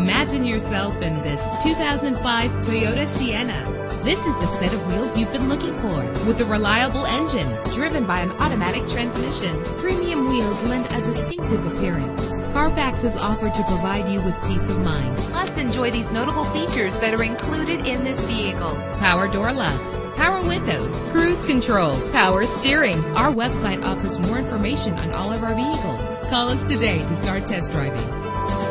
Imagine yourself in this 2005 Toyota Sienna. This is the set of wheels you've been looking for, with a reliable engine driven by an automatic transmission. Premium wheels lend a distinctive appearance. Carfax is offered to provide you with peace of mind. Plus, enjoy these notable features that are included in this vehicle: power door locks, power windows, cruise control, power steering. Our website offers more information on all of our vehicles. Call us today to start test driving.